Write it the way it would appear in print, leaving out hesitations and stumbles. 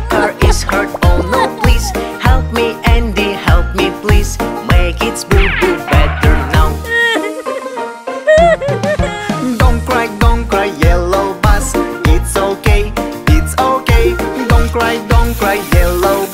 car is hurt. Oh no, please help me, Andy, help me please. Make its boo-boo better now. Don't cry, yellow bus. It's okay, it's okay. Don't cry, yellow